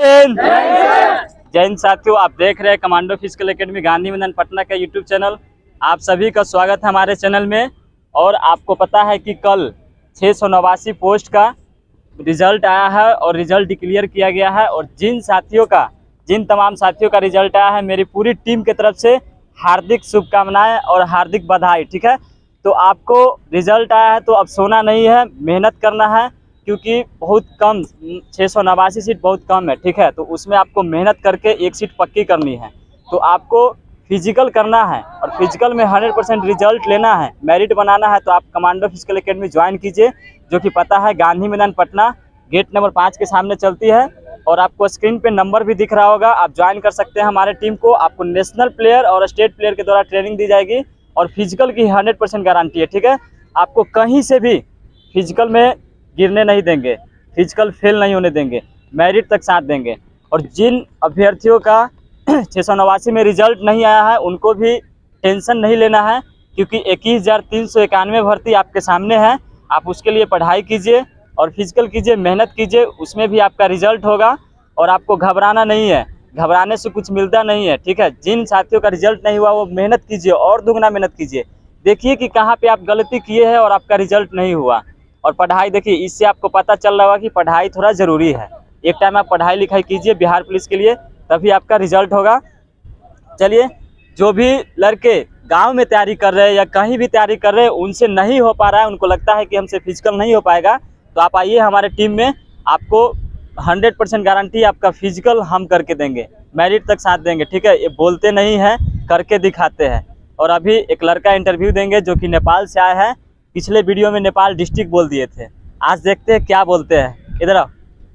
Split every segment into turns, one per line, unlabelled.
हिंद। जय हिंद साथियों, आप देख रहे हैं कमांडो फिजिकल एकेडमी गांधी मैदान पटना का यूट्यूब चैनल। आप सभी का स्वागत है हमारे चैनल में। और आपको पता है कि कल 689 पोस्ट का रिजल्ट आया है और रिजल्ट डिक्लेयर किया गया है। और जिन तमाम साथियों का रिजल्ट आया है, मेरी पूरी टीम की तरफ से हार्दिक शुभकामनाएं और हार्दिक बधाई। ठीक है, तो आपको रिजल्ट आया है तो अब सोना नहीं है, मेहनत करना है, क्योंकि बहुत कम 689 सीट बहुत कम है। ठीक है, तो उसमें आपको मेहनत करके एक सीट पक्की करनी है। तो आपको फिजिकल करना है और फिजिकल में 100% रिजल्ट लेना है, मेरिट बनाना है। तो आप कमांडो फिजिकल एकेडमी ज्वाइन कीजिए, जो कि पता है गांधी मैदान पटना, गेट नंबर 5 के सामने चलती है। और आपको स्क्रीन पे नंबर भी दिख रहा होगा, आप ज्वाइन कर सकते हैं हमारे टीम को। आपको नेशनल प्लेयर और स्टेट प्लेयर के द्वारा ट्रेनिंग दी जाएगी और फिजिकल की 100% गारंटी है। ठीक है, आपको कहीं से भी फिजिकल में गिरने नहीं देंगे, फिजिकल फेल नहीं होने देंगे, मेरिट तक साथ देंगे। और जिन अभ्यर्थियों का 689 में रिजल्ट नहीं आया है, उनको भी टेंशन नहीं लेना है, क्योंकि 21,391 भर्ती आपके सामने है। आप उसके लिए पढ़ाई कीजिए और फिजिकल कीजिए, मेहनत कीजिए, उसमें भी आपका रिजल्ट होगा। और आपको घबराना नहीं है, घबराने से कुछ मिलता नहीं है। ठीक है, जिन साथियों का रिजल्ट नहीं हुआ वो मेहनत कीजिए और दुगना मेहनत कीजिए। देखिए कि कहाँ पे आप गलती किए हैं और आपका रिजल्ट नहीं हुआ। और पढ़ाई देखिए, इससे आपको पता चल रहा होगा कि पढ़ाई थोड़ा ज़रूरी है। एक टाइम आप पढ़ाई लिखाई कीजिए बिहार पुलिस के लिए, तभी आपका रिजल्ट होगा। चलिए, जो भी लड़के गांव में तैयारी कर रहे हैं या कहीं भी तैयारी कर रहे हैं, उनसे नहीं हो पा रहा है, उनको लगता है कि हमसे फिजिकल नहीं हो पाएगा, तो आप आइए हमारे टीम में। आपको 100% गारंटी आपका फिजिकल हम करके देंगे, मेरिट तक साथ देंगे। ठीक है, ये बोलते नहीं हैं, करके दिखाते हैं। और अभी एक लड़का इंटरव्यू देंगे जो कि नेपाल से आया है। पिछले वीडियो में नेपाल डिस्ट्रिक्ट बोल दिए थे, आज देखते हैं क्या बोलते हैं। इधर आओ,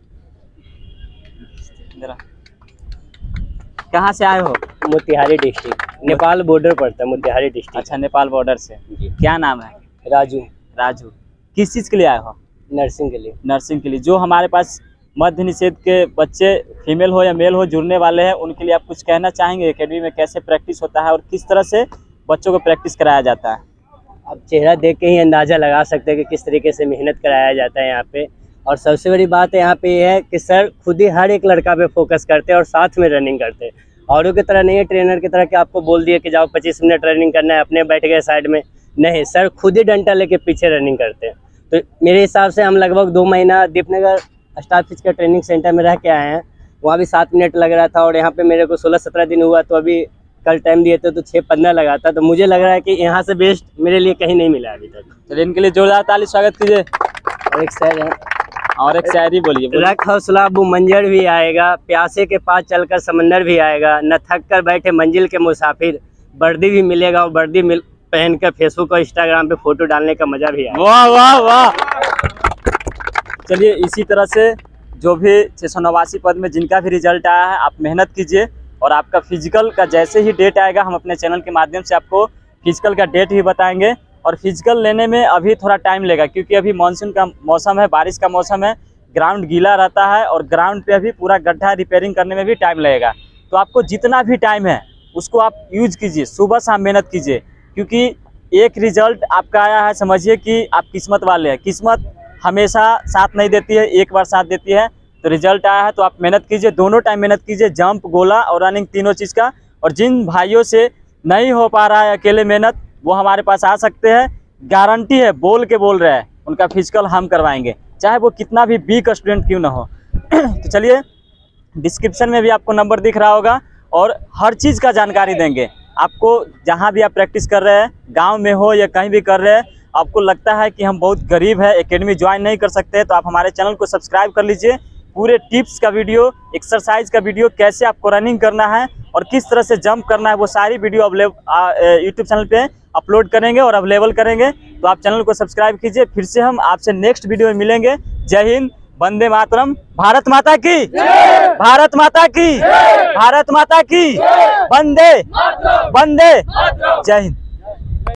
इधर आओ। कहाँ से आए हो?
मोतिहारी डिस्ट्रिक्ट, नेपाल बॉर्डर पड़ता है मोतिहारी डिस्ट्रिक्ट।
अच्छा, नेपाल बॉर्डर से। क्या नाम है?
राजू।
राजू, किस चीज़ के लिए आए हो?
नर्सिंग के लिए।
नर्सिंग के लिए। जो हमारे पास मध्य निषेध के बच्चे फीमेल हो या मेल हो जुड़ने वाले हैं, उनके लिए आप कुछ कहना चाहेंगे? एकेडमी में कैसे प्रैक्टिस होता है और किस तरह से बच्चों को प्रैक्टिस कराया जाता है?
आप चेहरा देख के ही अंदाज़ा लगा सकते हैं कि किस तरीके से मेहनत कराया जाता है यहाँ पे। और सबसे बड़ी बात है यहाँ पे ये है कि सर खुद ही हर एक लड़का पे फोकस करते हैं और साथ में रनिंग करते हैं। औरों की तरह नहीं है, ट्रेनर की तरह कि आपको बोल दिया कि जाओ 25 मिनट रनिंग करना है, अपने बैठ गए साइड में। नहीं, सर खुद ही डंडा लेके पीछे रनिंग करते हैं। तो मेरे हिसाब से हम लगभग 2 महीना Deepnagar staff physical training centre में रह के आए हैं। वहाँ भी 7 मिनट लग रहा था और यहाँ पे मेरे को 16-17 दिन हुआ। तो अभी कल टाइम दिए थे तो 6-15 लगा था। तो मुझे लग रहा है कि यहाँ से बेस्ट मेरे लिए कहीं नहीं मिला अभी तक।
चलिए, इनके लिए जोरदार ताली स्वागत कीजिए।
और एक सर है,
और एक शायरी बोलिए।
रख हौसला वो मंजर भी आएगा, प्यासे के पास चलकर समंदर भी आएगा, न थक कर बैठे मंजिल के मुसाफिर, वर्दी भी मिलेगा और वर्दी पहन कर फेसबुक और इंस्टाग्राम पे फोटो डालने का मजा भी आएगा।
वाह वाह वाह। चलिए, इसी तरह से जो भी 689 पद में जिनका भी रिजल्ट आया है, आप मेहनत कीजिए। और आपका फिजिकल का जैसे ही डेट आएगा, हम अपने चैनल के माध्यम से आपको फिजिकल का डेट भी बताएंगे। और फिजिकल लेने में अभी थोड़ा टाइम लेगा, क्योंकि अभी मानसून का मौसम है, बारिश का मौसम है, ग्राउंड गीला रहता है और ग्राउंड पे अभी पूरा गड्ढा रिपेयरिंग करने में भी टाइम लगेगा। तो आपको जितना भी टाइम है उसको आप यूज कीजिए, सुबह शाम मेहनत कीजिए, क्योंकि एक रिजल्ट आपका आया है, समझिए कि आप किस्मत वाले हैं। किस्मत हमेशा साथ नहीं देती है, एक बार साथ देती है। तो रिजल्ट आया है तो आप मेहनत कीजिए, दोनों टाइम मेहनत कीजिए, जंप, गोला और रनिंग, तीनों चीज़ का। और जिन भाइयों से नहीं हो पा रहा है अकेले मेहनत, वो हमारे पास आ सकते हैं, गारंटी है, बोल के बोल रहे हैं, उनका फिजिकल हम करवाएंगे, चाहे वो कितना भी वीक स्टूडेंट क्यों ना हो। तो चलिए, डिस्क्रिप्शन में भी आपको नंबर दिख रहा होगा और हर चीज़ का जानकारी देंगे आपको। जहाँ भी आप प्रैक्टिस कर रहे हैं, गाँव में हो या कहीं भी कर रहे हैं, आपको लगता है कि हम बहुत गरीब है, एकेडमी ज्वाइन नहीं कर सकते, तो आप हमारे चैनल को सब्सक्राइब कर लीजिए। पूरे टिप्स का वीडियो, एक्सरसाइज का वीडियो, कैसे आपको रनिंग करना है और किस तरह से जंप करना है, वो सारी वीडियो यूट्यूब चैनल पे अपलोड करेंगे और अवेलेबल करेंगे। तो आप चैनल को सब्सक्राइब कीजिए। फिर से हम आपसे नेक्स्ट वीडियो में मिलेंगे। जय हिंद, वंदे मातरम, भारत माता की, भारत माता की, भारत माता की, वंदे वंदे, जय हिंद।